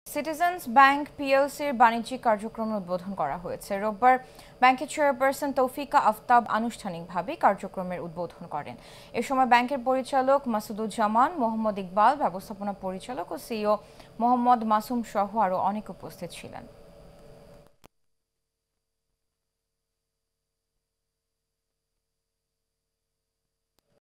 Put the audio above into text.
Citizens bank পিএলসির বাণিজ্যিক কার্যক্রমের উদ্বোধন করা হয়েছে। রোববার ব্যাংকের চেয়ারপারসন তৌফিকা আফতাব আনুষ্ঠানিকভাবে কার্যক্রমের উদ্বোধন করেন। এ সময় ব্যাংকের পরিচালক মাসুদুজ্জামান, মোহাম্মদ ইকবাল, ব্যবস্থাপনা পরিচালক ও সিইও মোহাম্মদ মাসুম সহ আরও অনেক উপস্থিত ছিলেন।